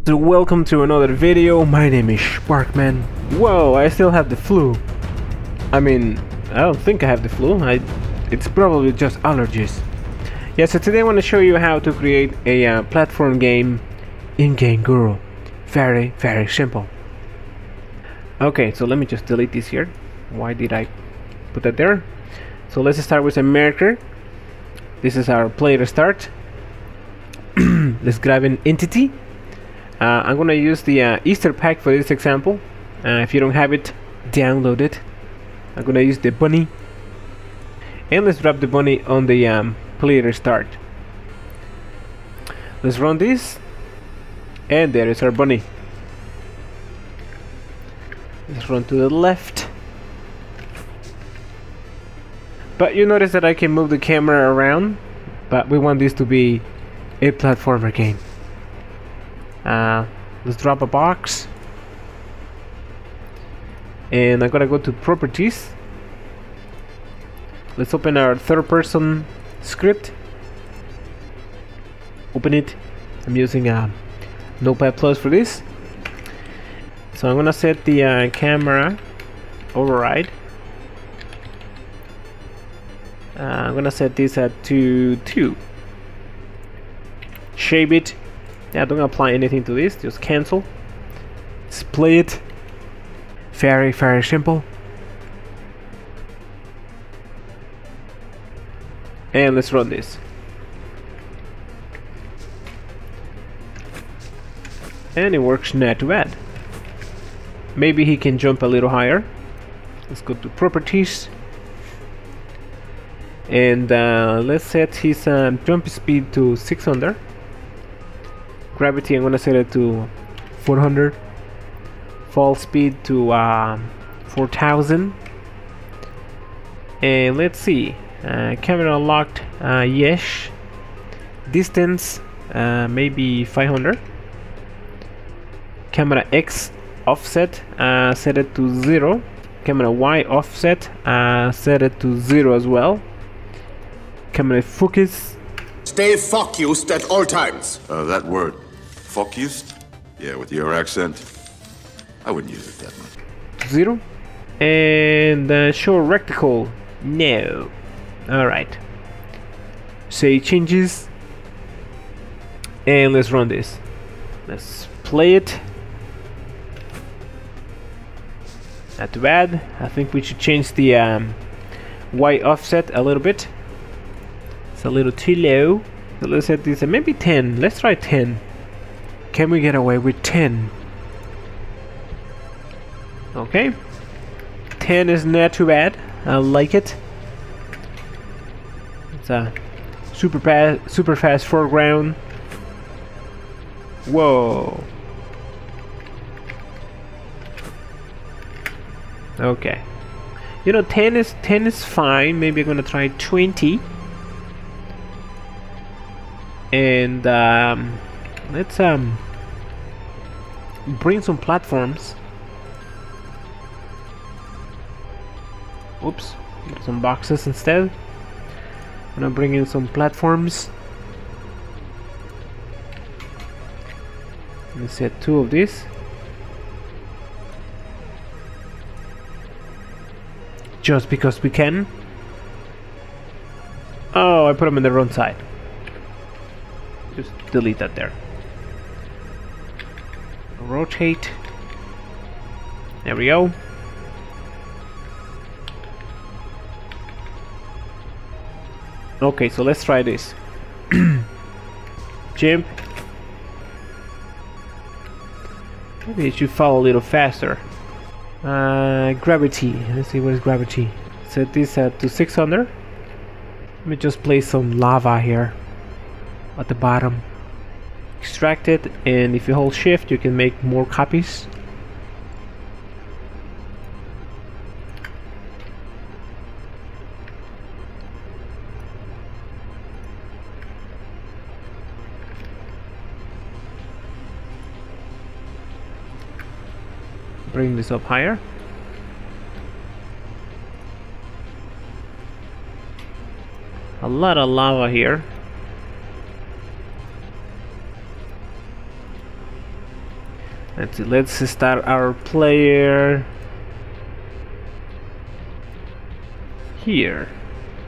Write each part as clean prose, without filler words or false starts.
So welcome to another video. My name is Sparkman. Whoa, I still have the flu. I mean, I don't think I have the flu. It's probably just allergies. Yeah, so today I want to show you how to create a platform game in-game girl. Very, very simple. Okay, so let me just delete this here. Why did I put that there? So let's start with a marker. This is our player start. Let's grab an entity. I'm gonna use the Easter pack for this example. If you don't have it, download it. I'm gonna use the bunny, and let's drop the bunny on the player start. Let's run this, and there is our bunny. Let's run to the left. But you notice that I can move the camera around, but we want this to be a platformer game. Let's drop a box, and I'm gonna go to properties. Let's open our third person script. Open it. I'm using Notepad Plus for this. So I'm gonna set the camera override. I'm gonna set this at 2. Shape it. Yeah, don't apply anything to this, just cancel. Let's play it. Very, very simple. And let's run this. And it works not too bad. Maybe he can jump a little higher. Let's go to properties. And let's set his jump speed to 600. Gravity, I'm gonna set it to 400. Fall speed to 4000. And let's see, camera locked, yes. Distance, maybe 500. Camera X offset, set it to 0. Camera Y offset, set it to 0 as well. Camera focus. Stay focused at all times. That word, focused? Yeah, with your accent, I wouldn't use it that much. 0. And show reticle. No. Alright. Say changes. And let's run this. Let's play it. Not too bad. I think we should change the Y offset a little bit. It's a little too low. So let's set this at maybe 10. Let's try 10. Can we get away with 10? Okay. 10 is not too bad. I like it. It's a super fast foreground. Whoa. Okay. You know, 10 is fine. Maybe I'm gonna try 20. And let's bring some platforms. Oops, some boxes instead. I'm gonna bring in some platforms. Let me set 2 of these. Just because we can. Oh, I put them in the wrong side. Just delete that there. Rotate. There we go. Okay, so let's try this. Jump. Maybe it should fall a little faster. Gravity. Let's see, what is gravity? Set this to 600. Let me just place some lava here at the bottom. Extract it, and if you hold shift you can make more copies. Bring this up higher. A lot of lava here. Let's see, let's start our player here.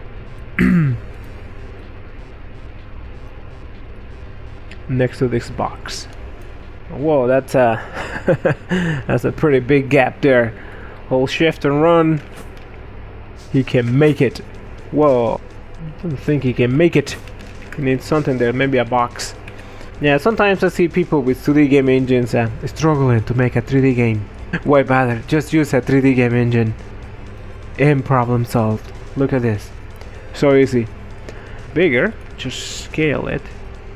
Next to this box. Whoa, that's a that's a pretty big gap there. Hold shift and run. He can make it. Whoa, I don't think he can make it. He needs something there, maybe a box. Yeah, sometimes I see people with 2D game engines struggling to make a 3D game. Why bother? Just use a 3D game engine and problem solved. Look at this. So easy. Bigger, just scale it.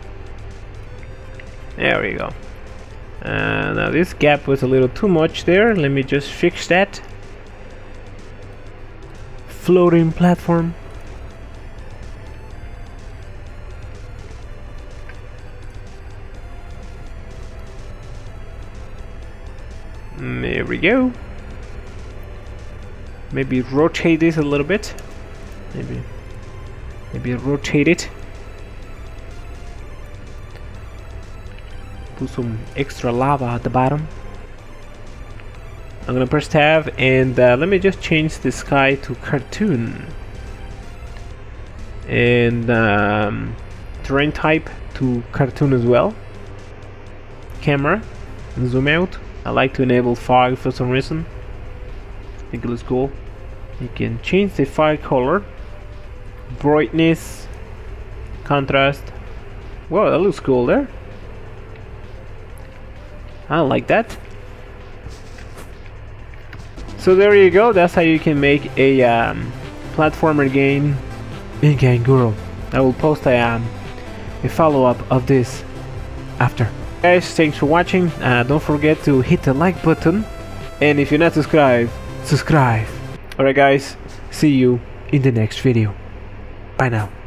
There we go. Now this gap was a little too much there. Let me just fix that. Floating platform. There we go. Maybe rotate this a little bit. Maybe rotate it. Put some extra lava at the bottom. I'm gonna press tab and let me just change the sky to cartoon. And terrain type to cartoon as well. Camera, zoom out. I like to enable fog for some reason. I think it looks cool. You can change the fog color, brightness, contrast. Whoa, that looks cool there. I like that. So there you go. That's how you can make a platformer game in Kanguro. I will post a follow-up of this after. Guys, thanks for watching. Don't forget to hit the like button, and if you're not subscribed, subscribe. Alright guys, see you in the next video. Bye now.